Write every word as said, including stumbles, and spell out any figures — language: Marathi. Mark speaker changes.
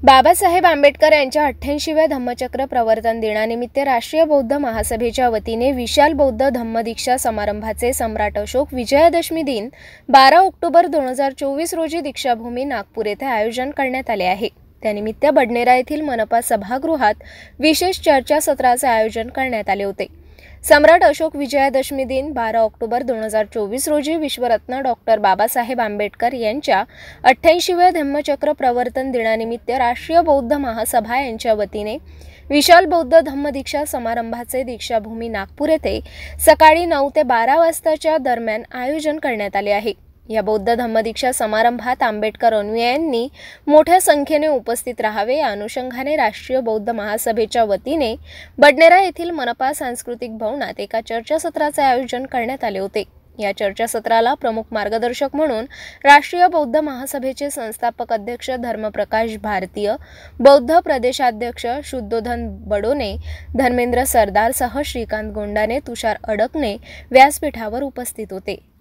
Speaker 1: बाबासाहेब आंबेडकर यांच्या अठ्ठ्याऐंशीव्या धम्मचक्र प्रवर्तन दिनानिमित्त राष्ट्रीय बौद्ध महासभेच्या वतीने विशाल बौद्ध धम्मदीक्षा समारंभाचे सम्राट अशोक विजयादशमी दिन बारा ऑक्टोबर दोन हजार चोवीस रोजी दीक्षाभूमी नागपूर येथे आयोजन करण्यात आले आहे। त्यानिमित्त बडनेरा येथील मनपा सभागृहात विशेष चर्चासत्राचे आयोजन करण्यात आले होते। सम्राट अशोक विजयादशमी दिन बारा ऑक्टोबर दोन हजार चोवीस रोजी विश्वरत्न डॉक्टर बाबासाहेब आंबेडकर यांच्या अठ्ठ्याऐंशीव्या धम्मचक्र प्रवर्तन दिनानिमित्त राष्ट्रीय बौद्ध महासभा यांच्या वतीने विशाल बौद्ध धम्मदीक्षा समारंभाचे दीक्षाभूमी नागपूर येथे सकाळी नऊ ते बारा वाजताच्या दरम्यान आयोजन करण्यात आले आहे। या बौद्ध धम्मदीक्षा समारंभात आंबेडकर अनुयायांनी मोठ्या संख्येने उपस्थित राहावे या अनुषंगाने राष्ट्रीय बौद्ध महासभेच्या वतीने बडनेरा येथील मनपा सांस्कृतिक भवनात एका चर्चासत्राचे आयोजन करण्यात आले होते। या चर्चासत्राला प्रमुख मार्गदर्शक म्हणून राष्ट्रीय बौद्ध महासभेचे संस्थापक अध्यक्ष धर्मप्रकाश भारतीय, बौद्ध प्रदेशाध्यक्ष शुद्धोधन बडोने, धर्मेंद्र सरदारसह श्रीकांत गोंडाने, तुषार अडकणे व्यासपीठावर उपस्थित होते।